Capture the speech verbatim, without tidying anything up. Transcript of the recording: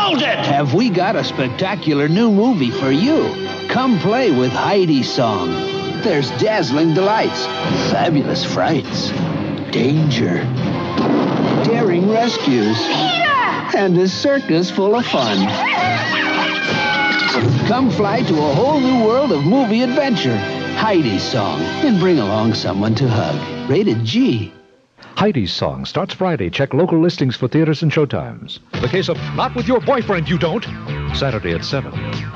Hold it! Have we got a spectacular new movie for you? Come play with Heidi's song. There's dazzling delights, fabulous frights, danger, daring rescues, and a circus full of fun. Come fly to a whole new world of movie adventure. Heidi's song, and bring along someone to hug. Rated G. Heidi's Song starts Friday. Check local listings for theaters and showtimes. The case of Not With Your Boyfriend You Don't, Saturday at seven.